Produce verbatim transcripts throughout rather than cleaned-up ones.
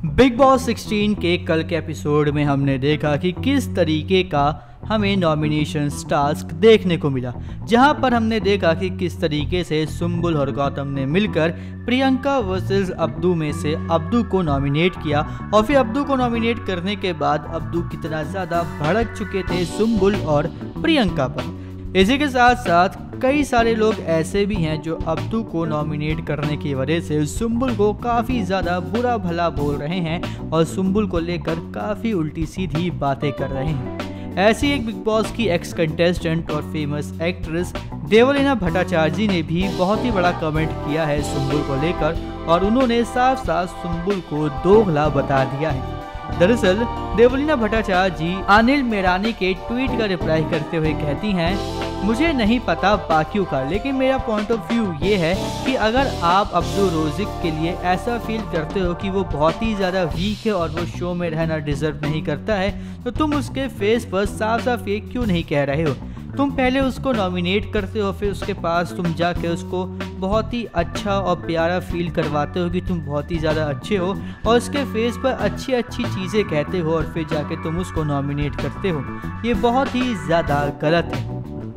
Big Boss sixteen के कल के एपिसोड में हमने देखा कि किस तरीके का हमें नॉमिनेशन टास्क देखने को मिला, जहां पर हमने देखा कि किस तरीके से सुम्बुल और गौतम ने मिलकर प्रियंका वर्सेस अब्दू में से अब्दू को नॉमिनेट किया और फिर अब्दू को नॉमिनेट करने के बाद अब्दू कितना ज़्यादा भड़क चुके थे सुम्बुल और प्रियंका पर। इसी के साथ साथ कई सारे लोग ऐसे भी हैं जो अब्दू को नॉमिनेट करने की वजह से सुम्बुल को काफ़ी ज़्यादा बुरा भला बोल रहे हैं और सुम्बुल को लेकर काफ़ी उल्टी सीधी बातें कर रहे हैं। ऐसी एक बिग बॉस की एक्स कंटेस्टेंट और फेमस एक्ट्रेस देवलीना भट्टाचार्य ने भी बहुत ही बड़ा कमेंट किया है सुम्बुल को लेकर और उन्होंने साफ साफ सुम्बुल को दोगला बता दिया है। दरअसल देवलीना भट्टाचार्य जी अनिल मेरानी के ट्वीट का रिप्लाई करते हुए कहती हैं, मुझे नहीं पता बाकियों का, लेकिन मेरा पॉइंट ऑफ व्यू ये है कि अगर आप अब्दू रोजिक के लिए ऐसा फील करते हो कि वो बहुत ही ज़्यादा वीक है और वो शो में रहना डिजर्व नहीं करता है, तो तुम उसके फेस पर साफ साफ ये क्यों नहीं कह रहे हो। तुम पहले उसको नॉमिनेट करते हो, फिर उसके पास तुम जाके उसको बहुत ही अच्छा और प्यारा फील करवाते हो कि तुम बहुत ही ज़्यादा अच्छे हो और उसके फेस पर अच्छी अच्छी चीज़ें कहते हो और फिर जाके तुम उसको नॉमिनेट करते हो। ये बहुत ही ज़्यादा गलत है।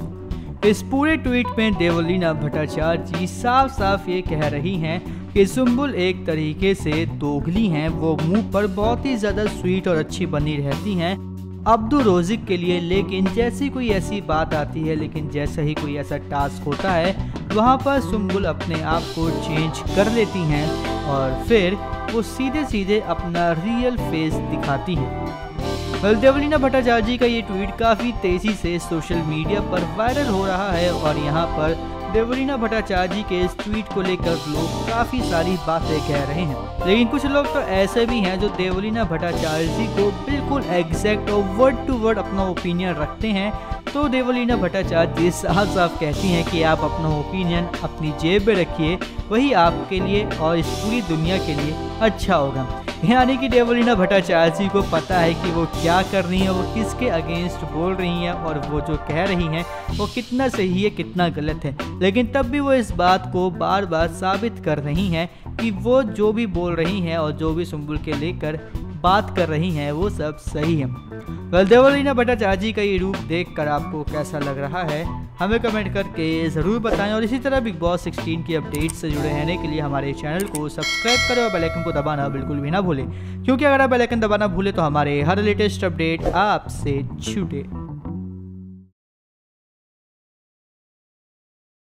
इस पूरे ट्वीट में देवलीना भट्टाचार्य जी साफ साफ ये कह रही हैं कि सुम्बुल एक तरीके से दोगली हैं, वो मुंह पर बहुत ही ज़्यादा स्वीट और अच्छी बनी रहती हैं अब्दू रोजिक के लिए, लेकिन जैसी कोई ऐसी बात आती है, लेकिन जैसा ही कोई ऐसा टास्क होता है वहाँ पर सुम्बुल अपने आप को चेंज कर लेती हैं और फिर वो सीधे सीधे अपना रियल फेस दिखाती हैं। देवलीना भट्टाचार्य जी का ये ट्वीट काफ़ी तेज़ी से सोशल मीडिया पर वायरल हो रहा है और यहाँ पर देवलीना भट्टाचार्य जी के इस ट्वीट को लेकर लोग काफ़ी सारी बातें कह रहे हैं, लेकिन कुछ लोग तो ऐसे भी हैं जो देवलीना भट्टाचार्य जी को बिल्कुल एग्जैक्ट और वर्ड टू वर्ड अपना ओपिनियन रखते हैं। तो देवलीना भट्टाचार्य जी साफ साफ कहती हैं कि आप अपना ओपिनियन अपनी जेब में रखिए, वही आपके लिए और इस पूरी दुनिया के लिए अच्छा होगा। यानी कि देवलीना भट्टाचार्य जी को पता है कि वो क्या कर रही हैं, वो किसके अगेंस्ट बोल रही हैं और वो जो कह रही हैं वो कितना सही है कितना गलत है, लेकिन तब भी वो इस बात को बार बार साबित कर रही हैं कि वो जो भी बोल रही हैं और जो भी सुम्बुल के लेकर बात कर रही हैं वो सब सही है। वेल देवलीना भट्टाचार्य जी का ये रूप देखकर आपको कैसा लग रहा है हमें कमेंट करके ज़रूर बताएं और इसी तरह बिग बॉस सिक्सटीन की अपडेट से जुड़े रहने के लिए हमारे चैनल को सब्सक्राइब करें और बेल आइकन को दबाना बिल्कुल भी ना भूलें, क्योंकि अगर आप बेल आइकन दबाना भूलें तो हमारे हर लेटेस्ट अपडेट आपसे छूटे।